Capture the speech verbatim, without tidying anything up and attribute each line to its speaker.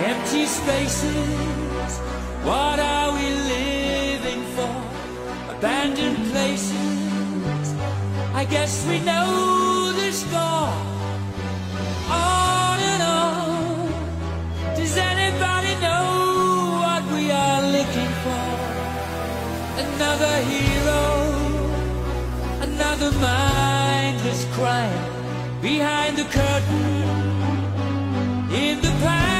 Speaker 1: Empty spaces, what are we living for? Abandoned places, I guess we know the score. On and on, does anybody know what we are looking for? Another hero, another mindless crime behind the curtain, in the past.